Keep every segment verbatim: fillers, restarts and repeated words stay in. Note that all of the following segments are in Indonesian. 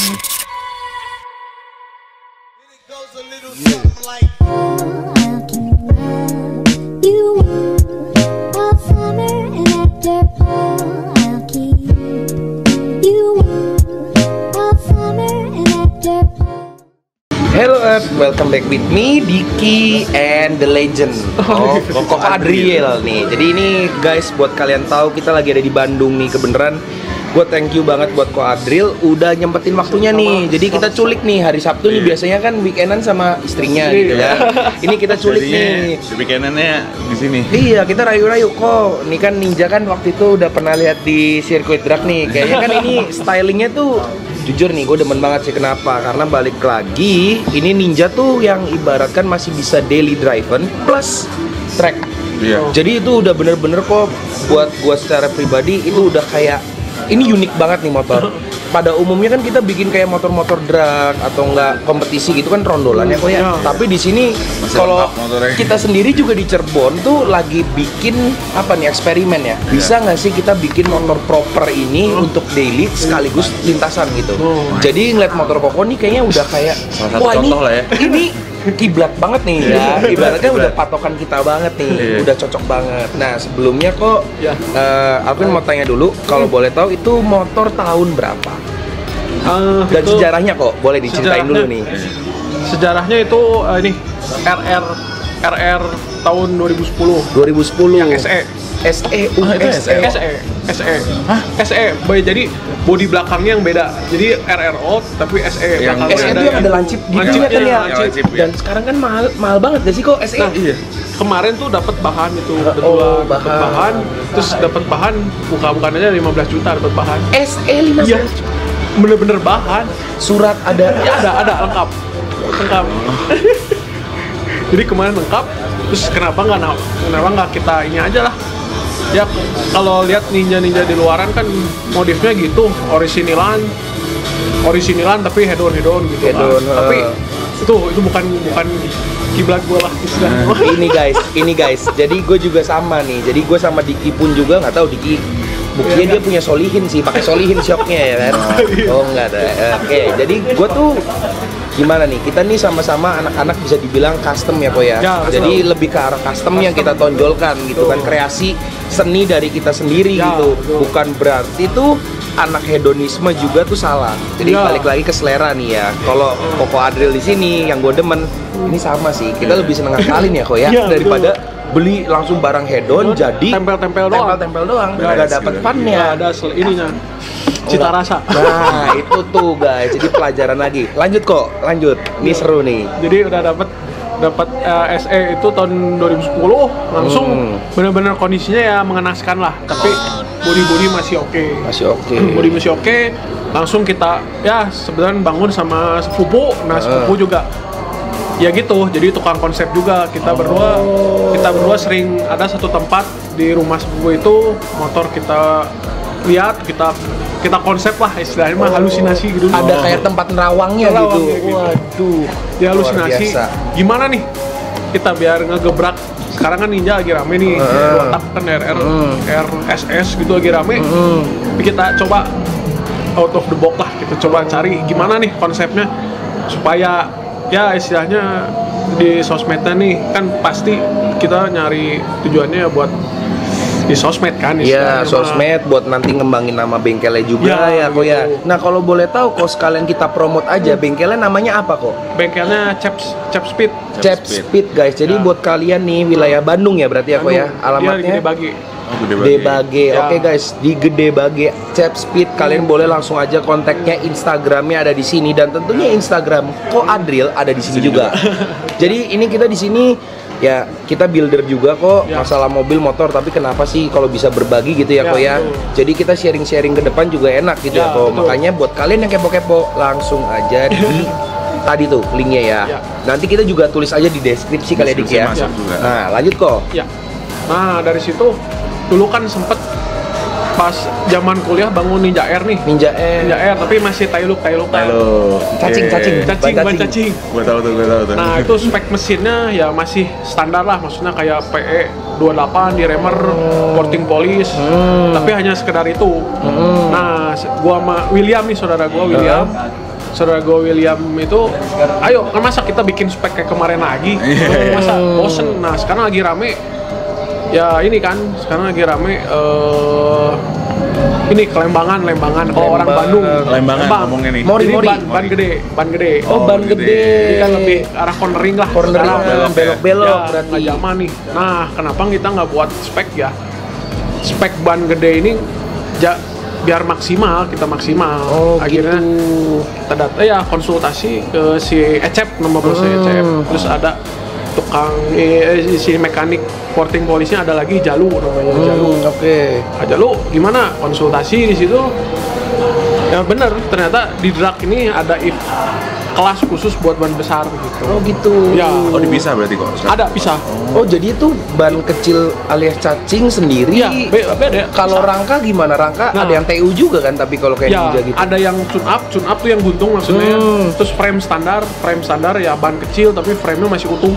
Hello, uh, welcome back with me, Diki and the legend of Koko Adriel nih. Jadi ini guys, buat kalian tahu kita lagi ada di Bandung nih, kebenaran. Gue thank you banget buat Ko Adril udah nyempetin waktunya nih. Jadi kita culik nih hari Sabtu nih, biasanya kan weekendan sama istrinya gitu ya. Ini kita culik nih. Weekendannya di sini. Iya, kita rayu-rayu kok. Ini kan Ninja kan waktu itu udah pernah lihat di sirkuit drag nih. Kayaknya kan ini stylingnya tuh jujur nih, gue demen banget sih. Kenapa? Karena balik lagi, ini Ninja tuh yang ibaratkan masih bisa daily driven plus track. Iya. Jadi itu udah bener-bener kok buat gue secara pribadi itu udah kayak ini unik banget nih motor. Pada umumnya kan kita bikin kayak motor-motor drag atau enggak kompetisi gitu kan rondolannya kok ya. Tapi di sini kalau kita sendiri juga di Cirebon tuh lagi bikin apa nih eksperimen ya. Bisa nggak sih kita bikin motor proper ini untuk daily sekaligus lintasan gitu. Jadi ngeliat motor Koko nih kayaknya udah kayak wah ini lah ya. ini kiblat banget nih ya, ibaratnya udah patokan kita banget nih, udah cocok banget. Nah sebelumnya kok, uh, Alvin mau tanya dulu, kalau boleh tahu itu motor tahun berapa? Uh, Dan sejarahnya kok, boleh diceritain dulu nih. Sejarahnya itu uh, ini R R R R tahun dua ribu sepuluh. dua ribu sepuluh. Yang S E. S E, uh, Ah, S E. S E, S E. Hah? S E. Boy, jadi body belakangnya yang beda. Jadi R R old tapi S E Yang belakangnya S E itu yang ada lancip gitu lancipnya, kan ya. lancip. Dan sekarang kan mahal mahal banget gak sih kok S E? Nah, iya. Kemarin tuh dapat bahan itu, Oh, berdua dapat bahan. bahan, terus dapat bahan buka-bukan aja lima belas juta dapat bahan. S E lima Iya. belas. Bener-bener bahan. Surat ada. Ya ada, ada lengkap. Lengkap. Jadi kemarin lengkap, terus kenapa nggak kenapa nggak kita ini aja lah. Ya kalau lihat ninja-ninja di luaran kan modifnya gitu, orisinilan, orisinilan tapi head on head on gitu Head lah. on, Tapi uh. itu itu bukan bukan kiblat gue lah istilahnya. Ini guys, ini guys. Jadi gue juga sama nih. Jadi gue sama Diki pun juga nggak tahu Diki. Buktinya dia punya solihin sih, pakai solihin shocknya ya kan? Oh enggak ada. Oke, jadi gue tuh gimana nih? Kita nih sama-sama anak-anak bisa dibilang custom ya kok ya. Ya, Jadi lebih ke arah custom, yang kita tonjolkan gitu kan, kreasi seni dari kita sendiri Ya, gitu. betul. Bukan berarti tuh anak hedonisme juga tuh salah. Jadi Ya. balik lagi ke selera nih ya. Kalau Koko Adriel di sini yang gue demen ini sama sih. Kita lebih seneng ngakalin ya kok ya, Ya, daripada beli langsung barang hedon jadi tempel-tempel doang. tempel-tempel doang, Guys, nggak dapet nggak funnya. ada sel- ininya cita rasa. Nah itu tuh guys, jadi pelajaran lagi. Lanjut kok, lanjut. Ini seru nih. Jadi udah dapat dapat uh, S E itu tahun dua ribu sepuluh langsung Hmm. benar-benar kondisinya ya mengenaskan lah. Tapi body-body masih oke. Masih oke. Body masih oke. Langsung kita ya sebenarnya bangun sama sepupu. Nah sepupu juga ya gitu, jadi tukang konsep juga. Kita berdua kita berdua sering ada satu tempat di rumah sepupu itu, motor kita lihat, kita kita konsep lah istilahnya mah, halusinasi gitu. Ada kayak tempat nerawangnya gitu. Nerawangnya gitu. Waduh. Ya halusinasi. Luar biasa. Gimana nih kita biar ngegebrak? Sekarang kan Ninja lagi rame nih, Uh. dua tak kan R R, R S S gitu lagi rame. Hmm. Tapi kita coba out of the box lah, kita coba cari gimana nih konsepnya supaya ya istilahnya di sosmednya nih kan pasti kita nyari tujuannya buat di sosmed kan Iya, istilahnya mah. sosmed buat nanti ngembangin nama bengkelnya juga ya, Ya, kok ya. gitu. Nah kalau boleh tahu kok sekalian kita promote aja, bengkelnya namanya apa kok? Bengkelnya Chaps Chaps Speed. Cep Speed guys. Jadi buat kalian nih wilayah Bandung ya berarti ya kok ya. Bandung. Dia di Alamatnya Gede Bage. Oh, Gede Gede Bage. Ya. Oke guys, di Gede Bage Cep Speed kalian boleh langsung aja kontaknya, Instagramnya ada di sini, dan tentunya Instagram Ko Adriel ada di sini juga. Jadi ini kita di sini ya, kita builder juga kok, Ya. masalah mobil motor, tapi kenapa sih kalau bisa berbagi gitu ya, Ya, kok ya. betul. Jadi kita sharing-sharing ke depan juga enak gitu ya, Ya, kok. betul. Makanya buat kalian yang kepo-kepo langsung aja di tadi tuh linknya ya. Ya. Nanti kita juga tulis aja di deskripsi kali ya Dik ya. Deskripsi masuk juga. Nah lanjut kok. Ya. Nah, dari situ dulu kan sempet pas zaman kuliah bangun Ninja Air nih. Ninja Air. Ninja Air tapi masih tailuk tailuk Halo. Cacing, cacing. cacing Ban ban cacing. Gue tahu tuh, gue tahu tuh. Nah, itu spek mesinnya ya masih standar lah, maksudnya kayak P E dua puluh delapan di remer, porting polish. Tapi hanya sekedar itu. Nah, se- gua sama William nih, saudara gua William. saudara gue William itu, ayo kan masa kita bikin spek kayak kemarin lagi, masa bosen. Nah sekarang lagi rame, ya ini kan sekarang lagi rame uh, ini kelembangan, lembangan. Kalau orang Bandung, Lembangan ngomongnya nih. Mori, ini mori. ban, ban gede, ban gede. Oh, ban Oh, gede. gede. Jadi kan lebih arah cornering lah. Cornering, sekarang. belok, belok-belok Ya, berarti. nggak zaman nih. Nah, kenapa kita nggak buat spek ya? Spek ban gede ini ja, biar maksimal, kita maksimal. Oh, Akhirnya gitu. kita data ya konsultasi ke si Ecep, nomor bosnya Hmm. Ecep. Terus ada tukang eh, si mekanik porting polisnya ada lagi Jalu namanya Jalu. Hmm, oke. Ah, Jalu gimana konsultasi di situ? Ya bener, ternyata di drag ini ada if kelas khusus buat ban besar gitu. Oh gitu. Ya. Oh dipisah berarti kok? Ada bisa. Oh jadi itu ban kecil alias cacing sendiri. Iya, be- beda. Kalau Bisa. rangka gimana? Rangka Nah. ada yang T U juga kan, tapi kalau kayak Ya, Ninja gitu. ada yang tune up, tune up tuh yang buntung maksudnya. Hmm. Terus frame standar, frame standar ya ban kecil tapi frame-nya masih utuh.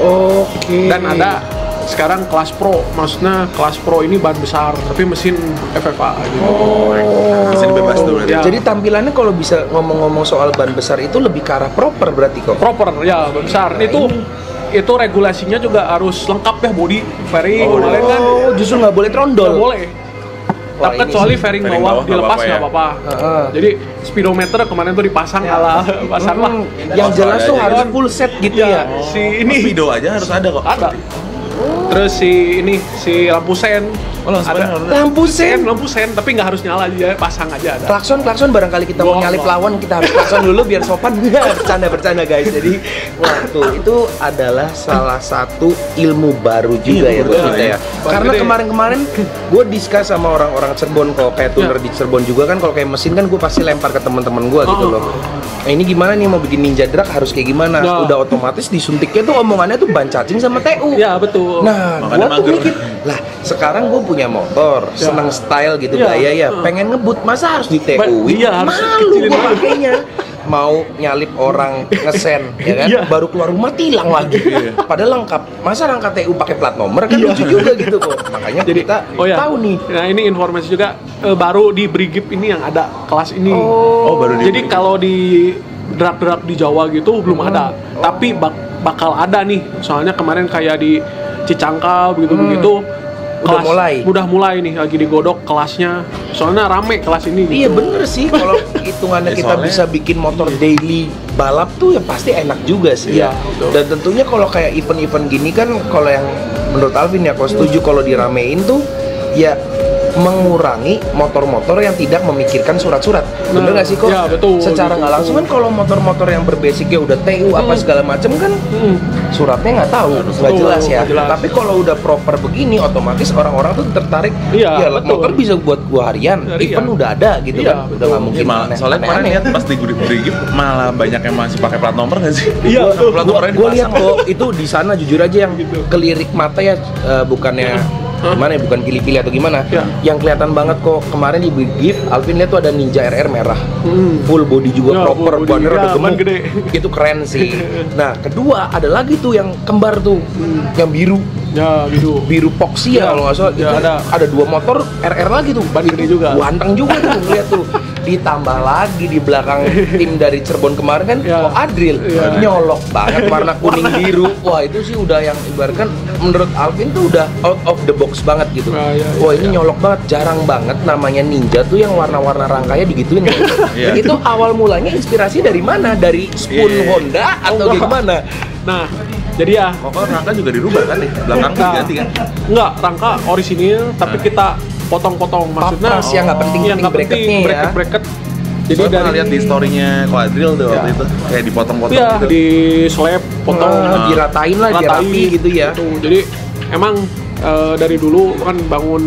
Oke. Dan ada sekarang kelas pro, maksudnya kelas pro ini ban besar tapi mesin F F A gitu. Oh. Mesin bebas tuh berarti. Ya. Jadi tampilannya kalau bisa ngomong-ngomong soal ban besar itu lebih ke arah proper berarti kok. Proper ya, ban besar. Nah, itu itu regulasinya juga harus lengkap ya, body, fairing, Oh, kemarin kan Oh, justru nggak boleh trondol. nggak boleh. Wah, Tapi ini kecuali sih. fairing Fairing bawah bawah nggak dilepas apa-apa nggak ya? apa-apa. Heeh. Jadi speedometer kemarin tuh dipasang ala pasang lah. Hmm, yang jelas tuh ada harus aja. full set gitu Ya, ya. si Ini ini video aja harus ada kok. ada. Terus si ini si lampu sen. Oh, lampu sen ada. harus Lampu Sen, sen. lampu sen, tapi nggak harus nyala aja, pasang aja ada. Klakson, klakson barangkali kita mau Gua- nyalip gua- lawan, kita harus klakson dulu biar sopan. bercanda, bercanda guys. Jadi, wah tuh itu adalah salah satu ilmu baru juga Iya, ya buat betul, kita ya. ya. Ban Karena gede. kemarin-kemarin gue diskus sama orang-orang Cirebon kok, kayak tuner Ya. di Cirebon juga kan, kalau kayak mesin kan gue pasti lempar ke teman-teman gue gitu Oh. loh. Nah ini gimana nih mau bikin ninja drag harus kayak gimana? Ya. Udah otomatis disuntiknya tuh omongannya tuh ban cacing sama T U. Ya betul. Nah, Makanya gua tuh mager. mikir, lah sekarang gue punya motor, Ya. seneng style gitu Ya. gaya ya, Uh. pengen ngebut, masa harus di T Ba- U-in? iya, harus Malu kecilin gua banget. kayaknya. Mau nyalip orang ngesen, ya kan? Iya. Baru keluar rumah tilang lagi. Padahal lengkap. Masa rangka T U pakai plat nomor kan Iya. lucu juga gitu kok. Makanya Jadi kita oh ya, tahu nih. Nah ini informasi juga eh, baru di Brigip ini yang ada kelas ini. Oh. Oh, baru di Jadi kalau di drag-drag di Jawa gitu belum Hmm. ada, tapi bak- bakal ada nih. Soalnya kemarin kayak di Cicangkal begitu-begitu. Hmm. Udah mulai. Udah mulai nih lagi digodok kelasnya. Soalnya rame kelas ini. Iya gitu. bener sih, kalau hitungannya Ya, kita soalnya- bisa bikin motor daily balap tuh ya pasti enak juga sih Iya, ya. betul. Dan tentunya kalau kayak event-event gini kan, kalau yang menurut Alvin ya, kalau setuju kalau diramein tuh ya mengurangi motor-motor yang tidak memikirkan surat-surat. Bener Nah, nggak sih kok? ya, betul, Secara gitu. nggak langsung kan kalau motor-motor yang berbasicnya udah T U apa Hmm. segala macem kan Hmm. suratnya nggak tahu, nggak Betul, jelas ya. nggak jelas. Tapi kalau udah proper begini, otomatis orang-orang tuh tertarik. Iya, ya betul. motor bisa buat gua harian, Harian. event udah ada gitu Iya, kan, udah betul. nggak mungkin Iya, malah- aneh- soalnya kemarin aneh-aneh. lihat pas di Brigip malah banyak yang masih pakai plat nomor nggak sih? Iya, betul. Plat Gua, nomornya gua lihat dipasang. kok itu di sana jujur aja yang Gitu. kelirik mata ya, eh, bukannya Hah? gimana ya, bukan pilih-pilih atau gimana, Ya. yang kelihatan banget kok kemarin di Big Gift Alvin lihat tuh ada Ninja R R merah, Hmm. full body juga Ya, proper, full body. banner Ya, udah ban gemuk, gede. itu keren sih. Nah kedua ada lagi tuh yang kembar tuh, yang biru Ya gitu. biru poxy ya Ya, kalau nggak salah, ya, itu ada. ada dua motor R R lagi tuh, Ban gede juga. ganteng juga tuh lihat tuh. Ditambah lagi di belakang tim dari Cirebon kemarin kan, Ya. kok Adril Ya. nyolok banget warna kuning biru. Wah itu sih udah yang ibaratkan menurut Alvin tuh udah out of the box banget gitu. Ya, ya, Wah ya, ini nyolok banget, jarang banget namanya ninja tuh yang warna-warna rangkanya digituin. Iya. Itu awal mulanya inspirasi dari mana? Dari spoon Iya. Honda atau enggak. gimana? Nah, jadi ya Kok rangka juga dirubah kan nih? Belakang Nah, diganti kan? enggak, rangka orisinil tapi Nah. kita potong-potong, maksudnya Papras yang nggak penting-penting yang nggak penting, bracketnya ya. bracket-bracket. Jadi Jadi pernah dari lihat di story-nya Quadril tuh waktu Ya. itu kayak dipotong-potong ya gitu. di slab potong, Ah, Nah. diratain lah, biar ratain rapi gitu ya. gitu. Jadi emang eh, dari dulu kan bangun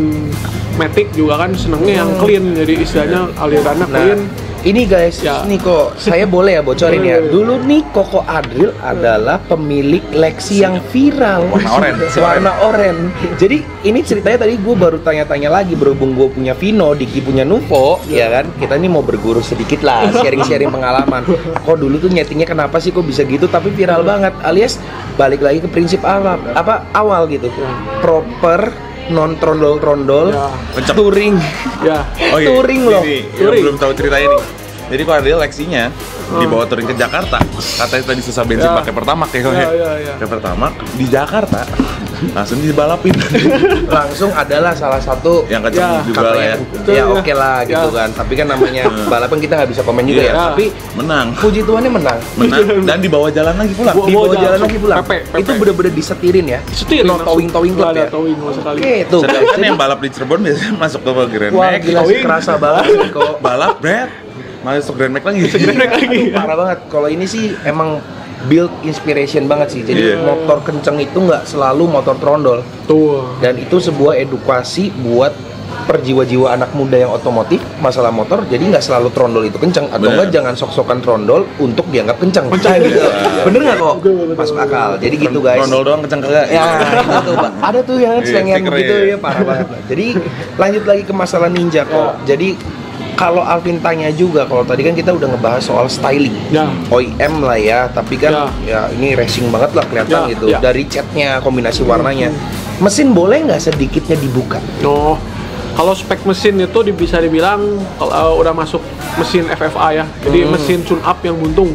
Matic juga kan senengnya yang clean, jadi istilahnya alirannya Nah, clean. ini guys, Ya. ini kok saya boleh ya bocorin ya. Boleh. Dulu nih Koko Adril adalah pemilik Lexi yang viral, Warna oranye. warna oranye. Jadi ini ceritanya tadi gue baru tanya-tanya lagi, berhubung gue punya Vino, Diki punya Nuvo, ya kan? Kita ini mau berguru sedikit lah, sharing-sharing pengalaman. Kok dulu tuh nyetingnya kenapa sih kok bisa gitu? Tapi viral banget. Alias balik lagi ke prinsip awal, apa awal gitu, proper, non trondol-trondol, Ya. Kenceng. touring. Ya, Oh iya, Touring loh. ini, yang Touring. belum tahu ceritanya nih. Jadi kalau ada Lexinya dibawa touring ke Jakarta, katanya tadi susah bensin Ya. pakai Pertamax ya, Ya, ya, ya. Pakai Pertamax di Jakarta langsung dibalapin. Langsung adalah salah satu Yang kenceng Ya, juga lah ya. Betul, ya ya. oke lah gitu Ya. kan. Tapi kan namanya balapan kita nggak bisa komen juga Iya. ya. Tapi Menang. puji Tuhannya menang. Menang dan dibawa jalan lagi pulang. Bawa- Dibawa jalan jalan lagi pulang. Pepe, pepe. Itu bener-bener disetirin ya. Setir No towing-towing club ada ya. towing sama sekali. Oke, tuh. guys. Sedangkan Jadi- yang balap di Cirebon biasanya masuk ke Grand Wah, Max, gila sih kerasa banget sih kok. balap Brad, masuk Grand Max lagi. lagi. Parah banget. Kalau ini sih emang build inspiration banget sih. Jadi Iya. motor kenceng itu nggak selalu motor trondol. Tuh. Dan itu sebuah edukasi buat perjiwa-jiwa anak muda yang otomotif masalah motor. Jadi nggak selalu trondol itu kenceng atau Bener. enggak jangan sok-sokan trondol untuk dianggap kenceng. Kenceng. Nah, gitu. Iya. Bener nggak kok? Betul, betul, Masuk betul. akal. Jadi gitu guys. Trondol doang kenceng kagak. Ya, itu tuh, Pak. Ada tuh yang Iya, slengan stiker gitu ya. ya, parah banget. Jadi lanjut lagi ke masalah Ninja kok. Jadi kalau Alvin tanya juga, kalau tadi kan kita udah ngebahas soal styling, Ya. O E M lah ya, tapi kan ya, ini racing banget lah kelihatan Ya, gitu. ya. Dari catnya, kombinasi warnanya. Mesin boleh nggak sedikitnya dibuka? No. Kalau spek mesin itu di- bisa dibilang kalau udah masuk mesin F F A ya. Jadi Hmm. mesin tune up yang buntung.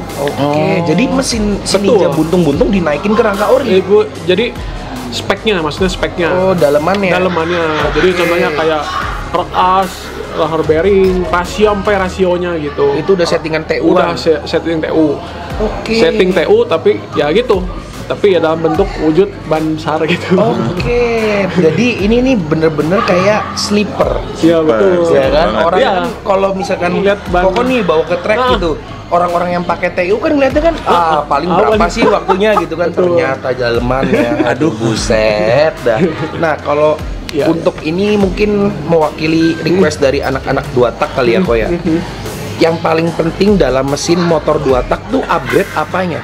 Oke, jadi mesin si Betul. Ninja buntung-buntung dinaikin ke rangka ori. Ibu, jadi speknya, maksudnya speknya. Oh, dalemannya. Dalemannya. Jadi Oke. contohnya kayak rod as, leher bearing, rasio sampai rasionya gitu. Itu udah settingan T U. Udah se- setting T U. Oke. Setting T U tapi ya gitu. Tapi ya dalam bentuk wujud ban besar gitu. Oke, jadi ini nih bener-bener kayak sleeper. Iya betul. Ya kan, banget. orang Iya. kan kalau misalkan Lihat ban. pokok nih bawa ke track Ah. gitu, orang-orang yang pakai T U kan ngeliatnya kan ah paling Ah, berapa paling- sih waktunya gitu kan. Betul. Ternyata dalemannya aduh buset dah. Nah kalau Ya, untuk ini mungkin mewakili request dari anak-anak dua tak kali ya kok ya. Yang paling penting dalam mesin motor dua tak tuh upgrade apanya?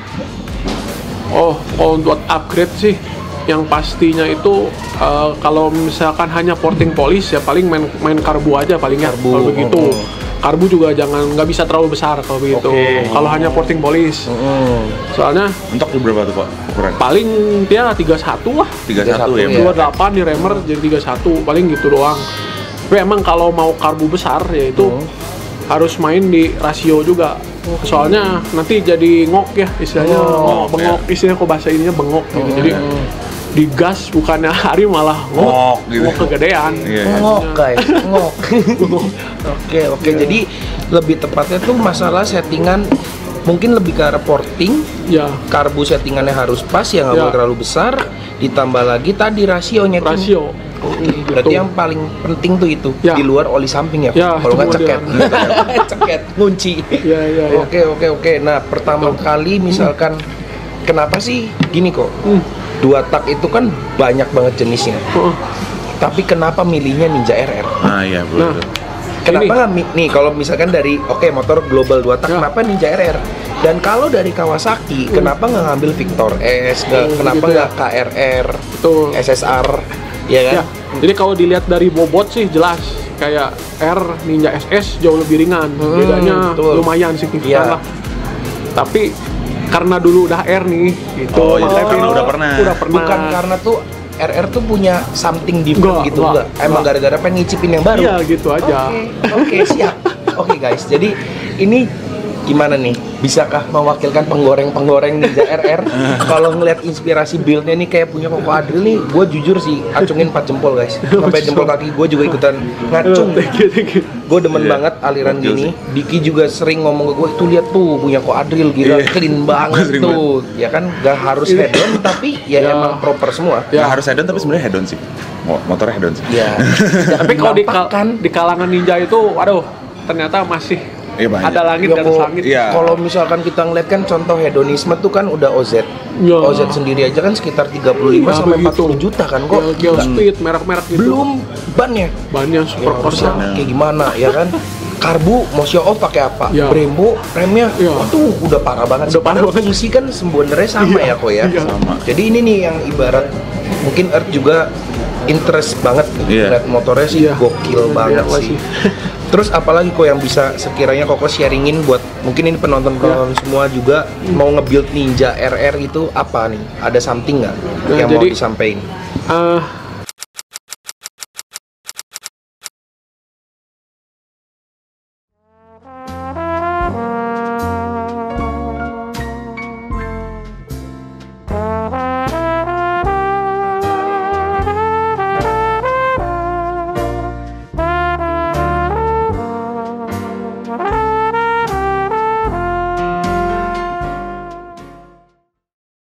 Oh, kalau buat upgrade sih yang pastinya itu eh, kalau misalkan hanya porting polish ya paling main main karbu aja paling ya. Karbu, Kalau begitu. oh. Karbu juga jangan nggak bisa terlalu besar kalau begitu. Oke. Kalau hanya porting polish. Hmm. Soalnya Untuk di berapa tuh Pak ukuran? paling dia tiga puluh satu lah. tiga puluh satu ya. Iya. Bro? dua puluh delapan di remer jadi tiga puluh satu paling gitu doang. Tapi emang kalau mau karbu besar yaitu Hmm. harus main di rasio juga. Soalnya nanti jadi ngok ya istilahnya, Oh, ngok, bengok, istilahnya kok bahasa ininya bengok gitu. Jadi digas bukannya hari malah ngok, Ngok gitu. ngok kegedean. Iya. Ngok guys, ngok. Oke oke, jadi lebih tepatnya tuh masalah settingan mungkin lebih ke arah porting, Ya, karbu settingannya harus pas ya nggak Ya. boleh terlalu besar, ditambah lagi tadi rasionya tuh. rasio. Oke, berarti Betul. yang paling penting tuh itu Ya. di luar oli samping ya, Ya, kalau nggak itu ceket, ceket, ngunci. Ya, ya, ya. Oke oke oke. Nah pertama kali misalkan kenapa sih gini kok? Hmm. Dua tak itu kan banyak banget jenisnya. Heeh. Tapi kenapa milihnya Ninja R R? Ah iya betul. Nah, betul. Kenapa Ini. nggak mi- nih kalau misalkan dari oke motor global dua tak, Ya. kenapa Ninja R R? Dan kalau dari Kawasaki, kenapa nggak ngambil Victor S? Nggak- Oh, kenapa gitu ya. nggak K R R, Betul. S S R, ya kan? Ya, jadi kalau dilihat dari bobot sih jelas kayak R Ninja S S jauh lebih ringan, Hmm, bedanya betul. lumayan signifikan Iya. lah. Tapi karena dulu udah R nih, gitu. Oh, jadi makanya karena udah pernah. Udah pernah. Bukan karena tuh R R tuh punya something different Enggak, gitu enggak, enggak? Emang enggak. gara-gara pengen ngicipin yang baru? Iya gitu aja. Oke, oke siap. Oke guys, jadi ini gimana nih? Bisakah mewakilkan penggoreng-penggoreng Ninja R R? Kalau ngeliat inspirasi build-nya nih kayak punya Koko Adril nih, gue jujur sih acungin empat jempol guys. Sampai jempol kaki gue juga ikutan ngacung. Thank you, thank you. Gue demen Iya. banget aliran Gokil gini. Diki juga sering ngomong ke gue, tuh lihat tuh punya Koko Adril gila, Iya. clean banget Sering tuh. Ya kan gak harus head on tapi ya, Ya. emang proper semua. Ya harus head on tapi sebenarnya head on sih. Mo- Motornya head on sih. Ya. Tapi kalau di, kal- Nampakkan. di kalangan ninja itu, waduh, ternyata masih Iya, banyak. ada langit Ya, dan kok- langit. Iya. Kalau misalkan kita ngeliat kan contoh hedonisme tuh kan udah O Z. Ya. O Z sendiri aja kan sekitar tiga puluh lima Ya, sampai empat begitu. puluh juta kan kok. Gel Nggak- speed, merek-merek gitu. Belum bannya. Bannya Ya, super harusnya korsa. kayak gimana ya kan? Karbu mau show off pakai apa? Ya. Brembo, remnya, Ya. waduh udah parah banget. Udah parah Padahal banget. fungsi kan sebenarnya sama Iya, ya kok ya. iya. Sama. Jadi ini nih yang ibarat mungkin Earth juga interest banget Iya. lihat motornya sih Iya. gokil banget Iya, sih. Terus apalagi kok yang bisa sekiranya Koko sharingin buat mungkin ini penonton-penonton Iya. semua juga mau nge-build Ninja R R itu apa nih? Ada something nggak Nah, yang mau jadi- disampaikan? Eh,